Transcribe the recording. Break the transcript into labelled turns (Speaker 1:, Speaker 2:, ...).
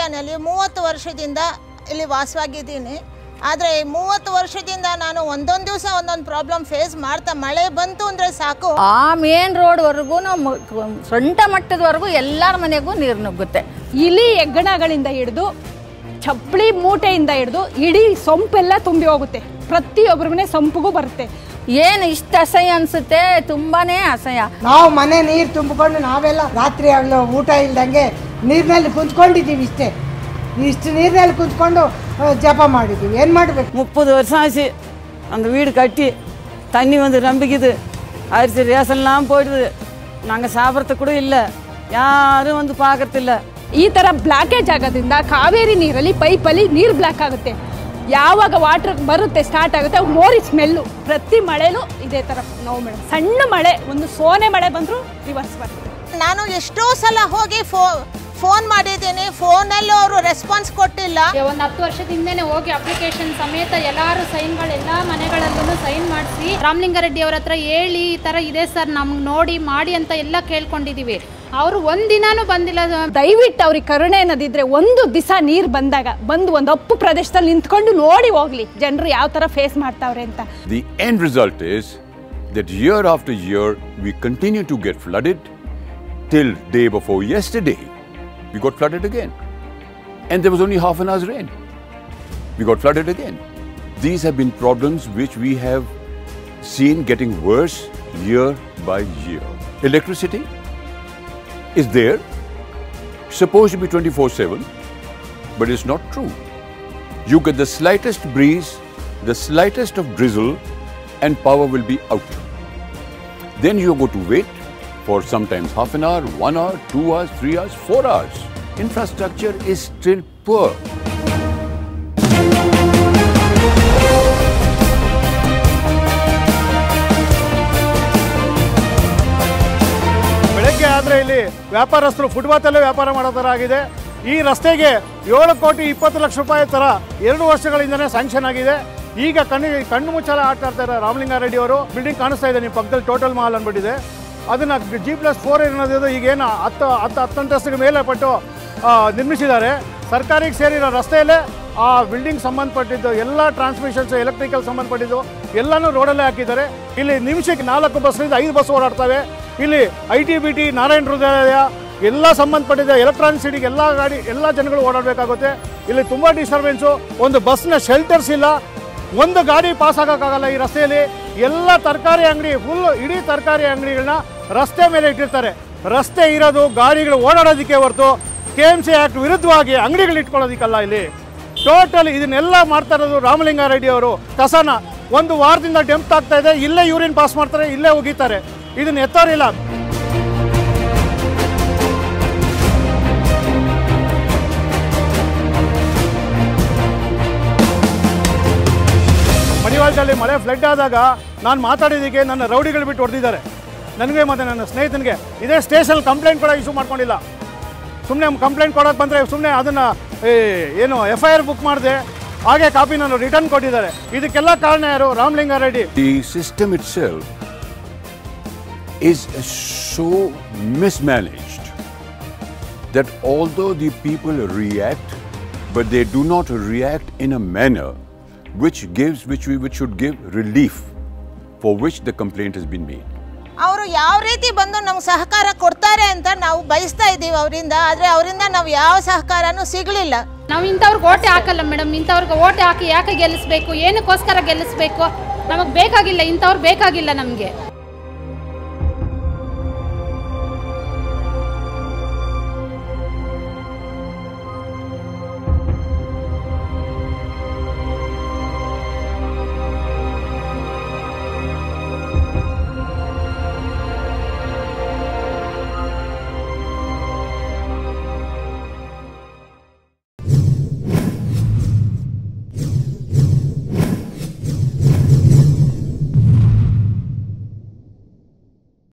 Speaker 1: ಏರಿಯಾನಲ್ಲಿ 30 ವರ್ಷದಿಂದ ಇಲ್ಲಿ ವಾಸವಾಗಿದ್ದೀನಿ. ಆದರೆ 30 ವರ್ಷದಿಂದ ನಾನು ಒಂದೊಂದು ದಿವಸ ಒಂದೊಂದು ಪ್ರಾಬ್ಲಮ್ ಫೇಸ್ ಮಾಡ್ತಾ, ಮಳೆ ಬಂತು ಅಂದರೆ ಸಾಕು
Speaker 2: ಆ ಮೇನ್ ರೋಡ್ವರೆಗೂ ಸೊಂಟ ಮಟ್ಟದವರೆಗೂ ಎಲ್ಲರ ಮನೆಗೂ ನೀರು ನುಗ್ಗುತ್ತೆ.
Speaker 3: ಇಲಿ ಹೆಗ್ಗಣಗಳಿಂದ ಹಿಡಿದು ಚಪ್ಪಲಿ ಮೂಟೆಯಿಂದ ಹಿಡಿದು ಇಡೀ ಸೊಂಪೆಲ್ಲ ತುಂಬಿ ಹೋಗುತ್ತೆ. ಪ್ರತಿಯೊಬ್ಬರ ಮನೆ ಸೊಂಪಿಗೂ ಬರುತ್ತೆ.
Speaker 2: ಏನು ಇಷ್ಟು ಅಸಹ್ಯ ಅನಿಸುತ್ತೆ, ತುಂಬಾನೇ ಅಸಹ್ಯ.
Speaker 4: ನಾವು ಮನೆ ನೀರು ತುಂಬಿಕೊಂಡು ನಾವೆಲ್ಲ ರಾತ್ರಿ ಆಗಲು ಊಟ ಇಲ್ದಂಗೆ ನೀರಿನಲ್ಲಿ ಕುಂತ್ಕೊಂಡಿದ್ದೀವಿ. ಇಷ್ಟು ನೀರಿನಲ್ಲಿ ಕುಂತ್ಕೊಂಡು ಜಪ ಮಾಡಿದ್ದೀವಿ. ಏನು ಮಾಡಬೇಕು?
Speaker 5: 30 வருஷம் ஆச்சு அந்த வீடு கட்டி. தண்ணி வந்து நம்பிக்குது. அரிசி ரேஷன்லாம் போயிடுது. நாங்கள் சாப்பிட்றது கூட இல்லை. ಯಾರು ಒಂದು பார்க்கறதிಲ್ಲ.
Speaker 3: ಈ ಥರ ಬ್ಲಾಕೇಜ್ ಆಗೋದ್ರಿಂದ ಕಾವೇರಿ ನೀರಲ್ಲಿ ಪೈಪಲ್ಲಿ ನೀರು ಬ್ಲಾಕ್ ಆಗುತ್ತೆ. ಯಾವಾಗ ವಾಟರ್ ಬರುತ್ತೆ ಸ್ಟಾರ್ಟ್ ಆಗುತ್ತೆ ಮೋರಿ ಸ್ಮೆಲ್ಲು. ಪ್ರತಿ ಮಳೆಲೂ ಇದೇ ಥರ ನೋವು ಮೇಡಮ್. ಸಣ್ಣ ಮಳೆ, ಒಂದು ಸೋನೆ ಮಳೆ ಬಂದರೂ ರಿವರ್ಸ್ ಬರುತ್ತೆ.
Speaker 1: ನಾನು ಎಷ್ಟೋ ಸಲ ಹೋಗಿ ಫೋನ್ ಮಾಡಿದ್ದೀನಿ, ಫೋನಲ್ಲೂ ಅವರು ರೆಸ್ಪಾನ್ಸ್ ಕೊಟ್ಟಿಲ್ಲ.
Speaker 6: ಒಂದು 10 ವರ್ಷದಿಂದನೇ ಹೋಗಿ ಅಪ್ಲಿಕೇಶನ್ ಸಮೇತ ಎಲ್ಲರೂ ಸೈನ್ಗಳು ಎಲ್ಲ ಮನೆಗಳಲ್ಲೂ ಸೈನ್ ಮಾಡಿಸಿ ರಾಮಲಿಂಗಾರೆಡ್ಡಿ ಅವ್ರ ಹತ್ರ ಹೇಳಿ ಈ ಥರ ಇದೆ ಸರ್ ನಮ್ಗೆ ನೋಡಿ ಮಾಡಿ ಅಂತ ಎಲ್ಲ ಕೇಳ್ಕೊಂಡಿದ್ದೀವಿ. ಅವರು ಒಂದಿನಾನು ಬಂದಿಲ್ಲ.
Speaker 3: ದಯವಿಟ್ಟು ಅವ್ರಿಗೆ ಕರುಣೆ ಅನ್ನೋದಿದ್ರೆ ಒಂದು ದಿವಸ ನೀರು ಬಂದಾಗ ಬಂದು ಒಂದು ಅಪ್ಪು ಪ್ರದೇಶದಲ್ಲಿ ನಿಂತ್ಕೊಂಡು ನೋಡಿ ಹೋಗ್ಲಿ ಜನರು ಯಾವ ಥರ ಫೇಸ್ ಮಾಡ್ತಾವ್ರೆ ಅಂತ.
Speaker 7: The end result is that year after year we continue to get flooded. Till day before yesterday we got flooded again, and there was only half an hour's rain. We got flooded again. These have been problems which we have seen getting worse year by year. Electricity is there, supposed to be 24/7, but it's not true. You get the slightest breeze, the slightest of drizzle, and power will be out. Then you go to wait for sometimes half an hour, 1 hour, 2 hours, 3 hours, 4 hours. Infrastructure is still poor.
Speaker 8: ಬೆಳಗ್ಗೆ ಆದರೆ ಇಲ್ಲಿ ವ್ಯಾಪಾರಸ್ಥರು ಫುಟ್ಪಾತಲ್ಲೇ ವ್ಯಾಪಾರ ಮಾಡೋ ಥರ ಆಗಿದೆ. ಈ ರಸ್ತೆಗೆ 7 ಕೋಟಿ 20 ಲಕ್ಷ ರೂಪಾಯಿ ಥರ 2 ವರ್ಷಗಳಿಂದನೇ ಸ್ಯಾಂಕ್ಷನ್ ಆಗಿದೆ. ಈಗ ಕಣ್ಣು ಮುಚ್ಚಾಲ ಆಟ ಆಡ್ತಾರೆ ರಾಮಲಿಂಗಾರೆಡ್ಡಿ ಅವರು. ಬಿಲ್ಡಿಂಗ್ ಕಾಣಿಸ್ತಾ ಇದೆ ನಿಮ್ಮ ಪಕ್ಕದಲ್ಲಿ, ಟೋಟಲ್ ಮಾಲ್ ಅಂದ್ಬಿಟ್ಟಿದೆ. ಅದನ್ನು G+4 ಅನ್ನೋದು ಈಗೇನು 10 ಅಂತಸ್ತಿಗೆ ಮೇಲೆ ಪಟ್ಟು ನಿರ್ಮಿಸಿದ್ದಾರೆ. ಸರ್ಕಾರಿಗೆ ಸೇರಿರೋ ರಸ್ತೆಯಲ್ಲೇ ಆ ಬಿಲ್ಡಿಂಗ್ ಸಂಬಂಧಪಟ್ಟಿದ್ದು ಎಲ್ಲ ಟ್ರಾನ್ಸ್ಮಿಷನ್ಸ್, ಎಲೆಕ್ಟ್ರಿಕಲ್ ಸಂಬಂಧಪಟ್ಟಿದ್ದು ಎಲ್ಲನೂ ರೋಡಲ್ಲೇ ಹಾಕಿದ್ದಾರೆ. ಇಲ್ಲಿ ನಿಮಿಷಕ್ಕೆ 4 ಬಸ್ನಿಂದ 5 ಬಸ್ ಓಡಾಡ್ತವೆ. ಇಲ್ಲಿ ITBT, ನಾರಾಯಣ ಹೃದಯ ಎಲ್ಲ ಸಂಬಂಧಪಟ್ಟಿದೆ. ಎಲೆಕ್ಟ್ರಾನಿಕ್ ಸಿಟಿಗೆ ಎಲ್ಲ ಜನಗಳು ಓಡಾಡಬೇಕಾಗುತ್ತೆ. ಇಲ್ಲಿ ತುಂಬ ಡಿಸ್ಟರ್ಬೆನ್ಸು. ಒಂದು ಬಸ್ನ ಶೆಲ್ಟರ್ಸ್ ಇಲ್ಲ, ಒಂದು ಗಾಡಿ ಪಾಸ್ ಆಗೋಕ್ಕಾಗಲ್ಲ ಈ ರಸ್ತೆಯಲ್ಲಿ. ಎಲ್ಲ ತರಕಾರಿ ಅಂಗಡಿ ಇಡೀ ತರಕಾರಿ ಅಂಗಡಿಗಳನ್ನ ರಸ್ತೆ ಮೇಲೆ ಇಟ್ಟಿರ್ತಾರೆ. ರಸ್ತೆ ಇರೋದು ಗಾಡಿಗಳು ಓಡಾಡೋದಕ್ಕೆ ಹೊರತು KMC ಆ್ಯಕ್ಟ್ ವಿರುದ್ಧವಾಗಿ ಅಂಗಡಿಗಳು ಇಟ್ಕೊಳ್ಳೋದಕ್ಕಲ್ಲ. ಇಲ್ಲಿ ಟೋಟಲ್ ಇದನ್ನೆಲ್ಲ ಮಾಡ್ತಾ ಇರೋದು ರಾಮಲಿಂಗಾರೆಡ್ಡಿ ಅವರು. ಕಸನ 1 ವಾರದಿಂದ ಡಂಪ್ ಆಗ್ತಾ ಇದೆ. ಇಲ್ಲೇ ಯೂರಿನ್ ಪಾಸ್ ಮಾಡ್ತಾರೆ, ಇಲ್ಲೇ ಒಗಿತಾರೆ. ಇದನ್ನ ಎತ್ತೋರಿಲ್ಲ. ಮಡಿವಾಳದಲ್ಲಿ ಮಳೆ ಫ್ಲಡ್ ಆದಾಗ ನಾನು ಮಾತಾಡಿದ್ದಕ್ಕೆ ನನ್ನ ರೌಡಿಗಳು ಬಿಟ್ಟು ಹೊಡೆದಿದ್ದಾರೆ ನನಗೆ ಮತ್ತು ನನ್ನ ಸ್ನೇಹಿತನಿಗೆ. ಇದೇ ಸ್ಟೇಷನ್ ಕಂಪ್ಲೇಂಟ್ ಕೂಡ ಇಶ್ಯೂ ಮಾಡ್ಕೊಂಡಿಲ್ಲ. ಸುಮ್ಮನೆ ಕಂಪ್ಲೇಂಟ್ ಕೊಡೋಕೆ ಬಂದರೆ ಸುಮ್ಮನೆ ಅದನ್ನು ಏನು FIR ಬುಕ್ ಮಾಡಿದೆ, ಹಾಗೆ ಕಾಪಿ ನಾನು ರಿಟರ್ನ್ ಕೊಟ್ಟಿದ್ದಾರೆ. ಇದಕ್ಕೆಲ್ಲ ಕಾರಣ ಯಾರು? Ramalinga Reddy.
Speaker 7: The system itself is so mismanaged that although the people react, but they do not react in a manner which should give relief for which the complaint has been made.
Speaker 1: ಅವರು ಯಾವ ರೀತಿ ಬಂದು ನಮ್ಗೆ ಸಹಕಾರ ಕೊಡ್ತಾರೆ ಅಂತ ನಾವು ಬಯಸ್ತಾ ಇದ್ದೀವಿ ಅವರಿಂದ. ಆದರೆ ಅವರಿಂದ ನಾವು ಯಾವ ಸಹಕಾರನೂ ಸಿಗಲಿಲ್ಲ.
Speaker 6: ನಾವು ಇಂಥವ್ರಿಗೆ ಓಟೆ ಹಾಕಲ್ಲ ಮೇಡಮ್. ಇಂಥವ್ರಿಗೆ ಓಟೆ ಹಾಕಿ ಯಾಕೆ ಗೆಲ್ಲಿಸ್ಬೇಕು, ಏನಕ್ಕೋಸ್ಕರ ಗೆಲ್ಲಿಸ್ಬೇಕು? ನಮಗೆ ಬೇಕಾಗಿಲ್ಲ, ಇಂಥವ್ರು ಬೇಕಾಗಿಲ್ಲ ನಮಗೆ.